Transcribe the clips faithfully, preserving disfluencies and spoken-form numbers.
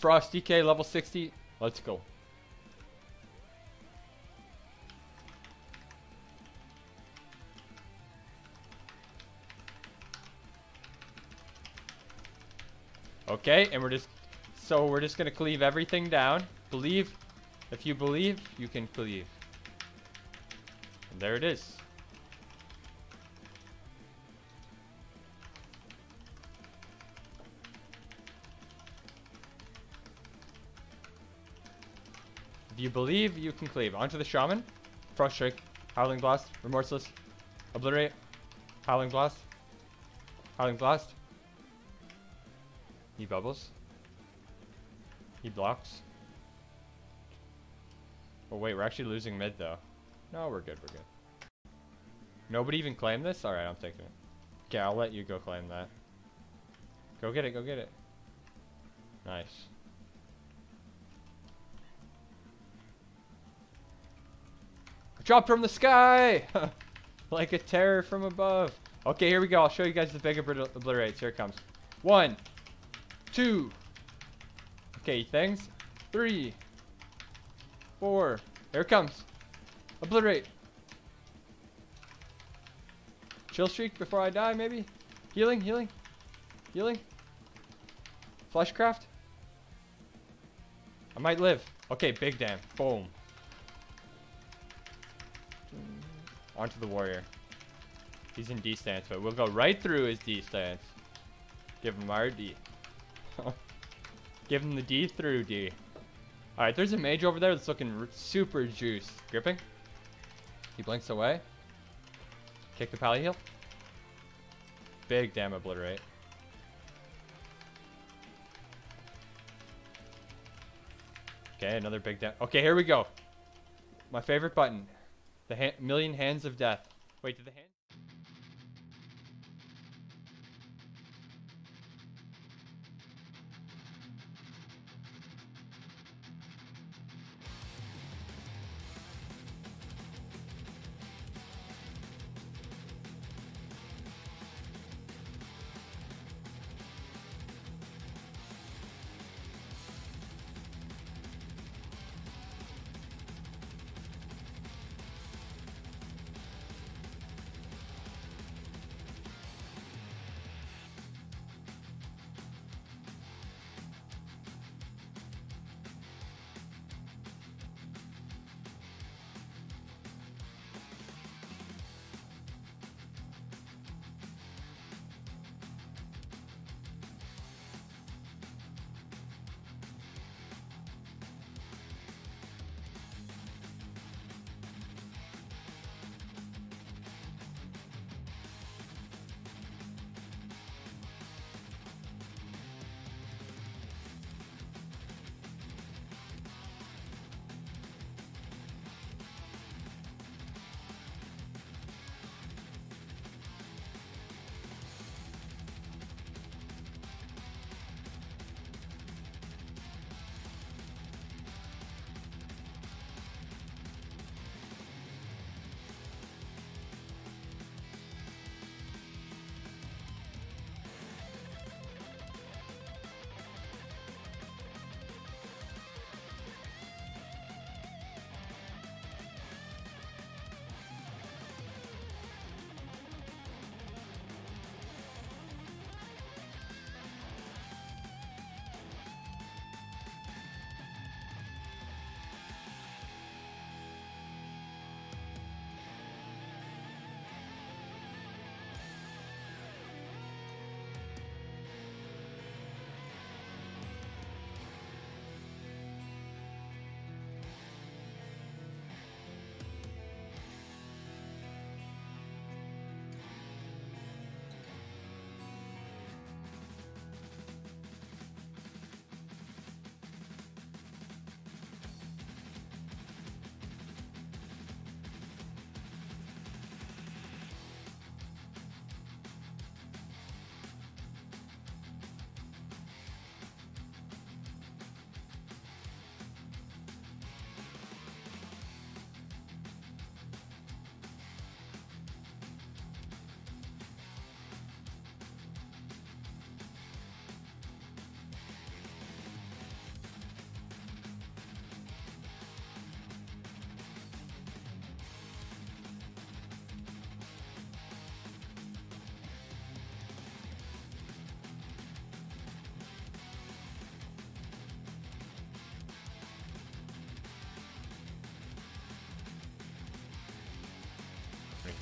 Frost D K level sixty. Let's go. Okay, and we're just, so we're just gonna cleave everything down. Believe, if you believe, you can cleave. And there it is. If you believe, you can cleave. Onto the Shaman. Frost Strike. Howling Blast. Remorseless. Obliterate. Howling Blast. Howling Blast. He bubbles. He blocks. Oh wait, we're actually losing mid though. No, we're good, we're good. Nobody even claimed this? Alright, I'm taking it. Okay, I'll let you go claim that. Go get it, go get it. Nice. Drop from the sky! Like a terror from above. Okay, here we go. I'll show you guys the big obl obliterates. Here it comes. One. Two. Okay, things. Three. Four. Here it comes. Obliterate. Chill streak before I die, maybe? Healing, healing. Healing. Fleshcraft. I might live. Okay, big damn. Boom. Onto the warrior. He's in D stance, but we'll go right through his D stance. Give him our D. Give him the D through D. Alright, there's a mage over there that's looking super juiced. Gripping. He blinks away. Kick the pally heal. Big damn obliterate. Okay, another big damn. Okay, here we go. My favorite button. The ha million hands of death. Wait, did the hand?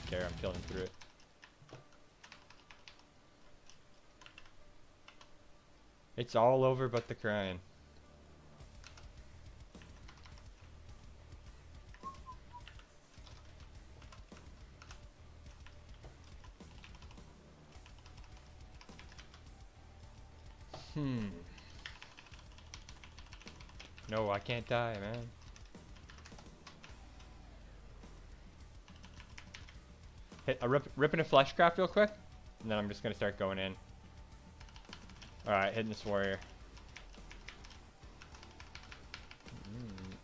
don't care. I'm killing through it. It's all over but the crying. Hmm. No, I can't die, man. Hit a rip, ripping a fleshcraft real quick, and then I'm just gonna start going in. All right, hitting this warrior. Mm.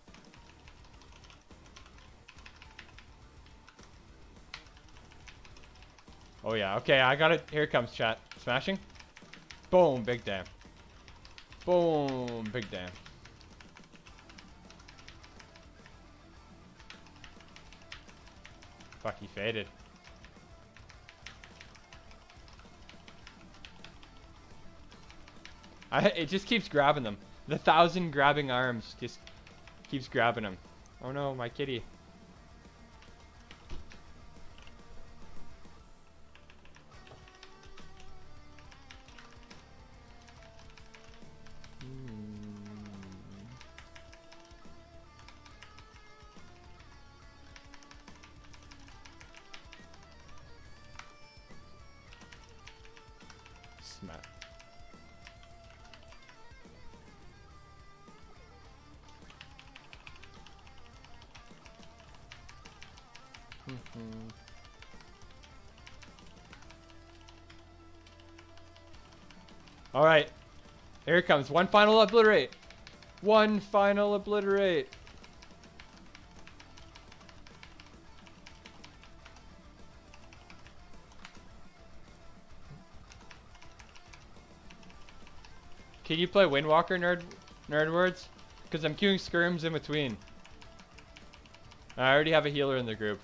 Oh yeah, okay, I got it. Here it comes, chat. Smashing. Boom, big damn. Boom, big damn. Fuck, he faded. I, it just keeps grabbing them. The thousand grabbing arms just keeps grabbing them. Oh no, my kitty. Smack. All right, here it comes. One final obliterate. One final obliterate. Can you play Windwalker, nerd, nerdwords? Because I'm queuing skirms in between. I already have a healer in the group.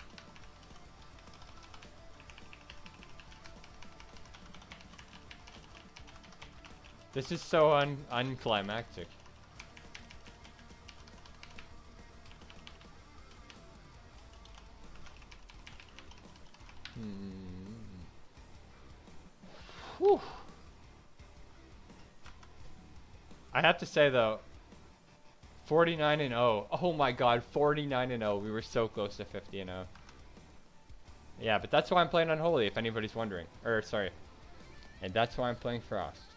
This is so un unclimactic. Hmm. Whew. I have to say though, forty-nine and oh. Oh my god, forty-nine and oh. We were so close to fifty and oh. Yeah, but that's why I'm playing Unholy, if anybody's wondering. Or, sorry. And that's why I'm playing Frost.